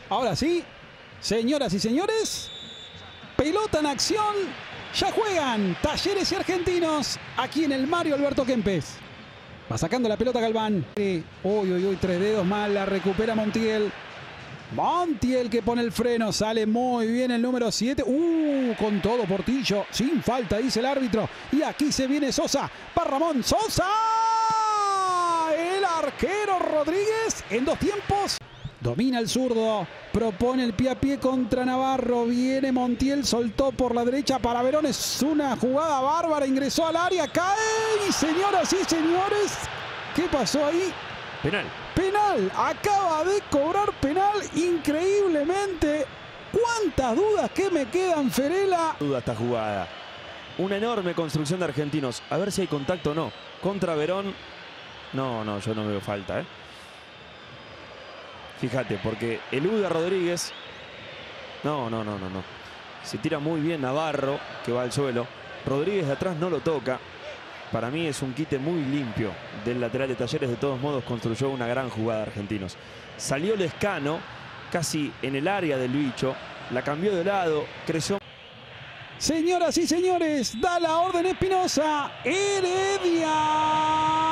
Ahora sí, señoras y señores, pelota en acción. Ya juegan Talleres y Argentinos aquí en el Mario Alberto Kempes. Va sacando la pelota Galván. Uy, 3 dedos mal, la recupera Montiel. Montiel que pone el freno, sale muy bien el número 7. Con todo Portillo, sin falta, dice el árbitro. Y aquí se viene Sosa, para Ramón Sosa. El arquero Rodríguez en 2 tiempos. Domina el zurdo, propone el pie a pie contra Navarro. Viene Montiel, soltó por la derecha para Verón. Es una jugada bárbara, ingresó al área, cae. Y señoras y señores, ¿qué pasó ahí? Penal. Penal, acaba de cobrar penal increíblemente. ¿Cuántas dudas que me quedan, Ferela? Duda esta jugada. Una enorme construcción de Argentinos. A ver si hay contacto o no. Contra Verón. No, yo no veo falta, Fíjate, porque elude a Rodríguez. No. Se tira muy bien Navarro, que va al suelo. Rodríguez de atrás no lo toca. Para mí es un quite muy limpio del lateral de Talleres. De todos modos construyó una gran jugada Argentinos. Salió Lescano casi en el área del bicho. La cambió de lado, creció. Señoras y señores, da la orden Espinosa. Heredia.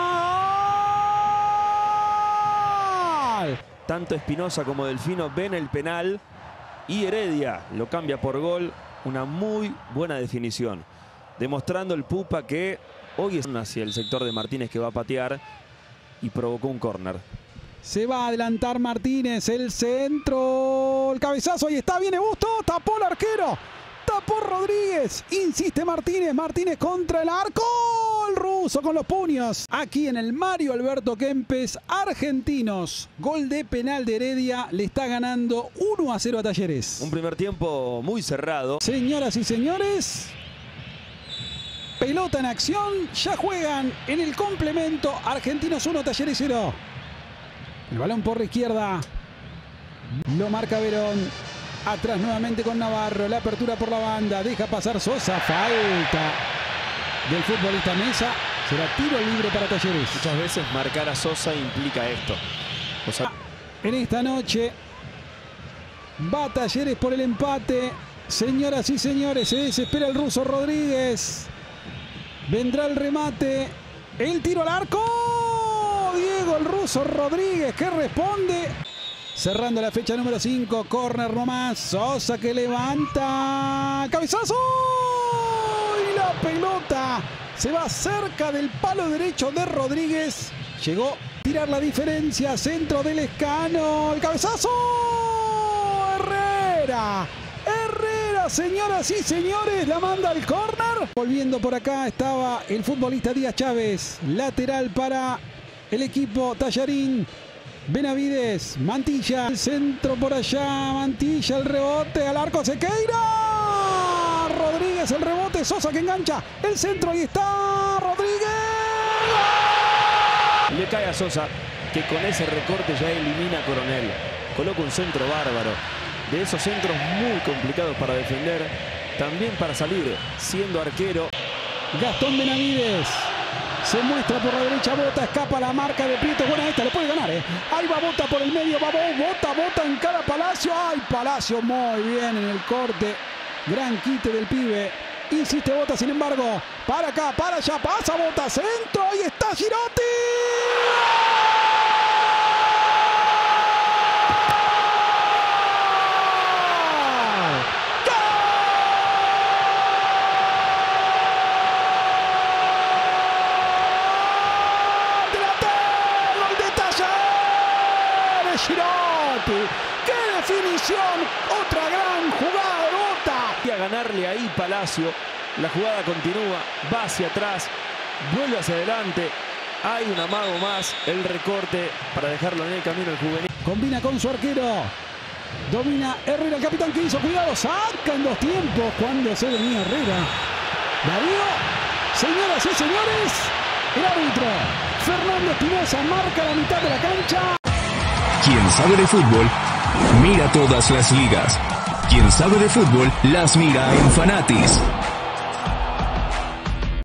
Tanto Espinosa como Delfino ven el penal y Heredia lo cambia por gol. Una muy buena definición. Demostrando el Pupa que hoy es hacia el sector de Martínez, que va a patear y provocó un córner. Se va a adelantar Martínez, el centro, el cabezazo, ahí está, viene Busto, tapó el arquero, tapó Rodríguez, insiste Martínez contra el arco, el ruso con los puños. Aquí en el Mario Alberto Kempes, Argentinos, gol de penal de Heredia, le está ganando 1-0 a Talleres. Un primer tiempo muy cerrado. Señoras y señores, pelota en acción, ya juegan en el complemento, Argentinos 1, Talleres 0. El balón por la izquierda, lo marca Verón, atrás nuevamente con Navarro, la apertura por la banda, deja pasar Sosa, falta del futbolista Mesa, será tiro libre para Talleres. Muchas veces marcar a Sosa implica esto. En esta noche va Talleres por el empate, señoras y señores, se desespera el ruso Rodríguez. Vendrá el remate, el tiro al arco, Diego el ruso Rodríguez que responde. Cerrando la fecha número 5, córner nomás, Sosa que levanta, cabezazo y la pelota se va cerca del palo derecho de Rodríguez. Llegó a tirar la diferencia, centro del Lescano, el cabezazo, Herrera, señoras y señores, la manda al córner. Volviendo por acá estaba el futbolista Díaz Chávez, lateral para el equipo Tallarín. Benavides, Mantilla, el centro por allá, Mantilla, el rebote, al arco Sequeira. Rodríguez, el rebote, Sosa que engancha, el centro, ahí está, Rodríguez. Le cae a Sosa, que con ese recorte ya elimina a Coronel. Coloca un centro bárbaro. De esos centros muy complicados para defender, también para salir siendo arquero. Gastón Benavides se muestra por la derecha, Bota, escapa la marca de Prieto. Buena esta, le puede ganar, Ahí va Bota por el medio, va Bota en cara Palacio. Ay, Palacio muy bien en el corte. Gran quite del pibe. Insiste Bota, sin embargo. Para acá, para allá, pasa Bota, centro. Ahí está Girotti. Girotti, qué definición, otra gran jugada de Bota. Y a ganarle ahí Palacio, la jugada continúa, va hacia atrás, vuelve hacia adelante, hay un amago más, el recorte para dejarlo en el camino el juvenil. Combina con su arquero, domina Herrera, el capitán que hizo, cuidado, saca en 2 tiempos cuando se venía Herrera. Darío, señoras y señores, el árbitro Fernando Espinosa marca la mitad de la cancha. Quien sabe de fútbol, mira todas las ligas. Quien sabe de fútbol, las mira en Fanatis.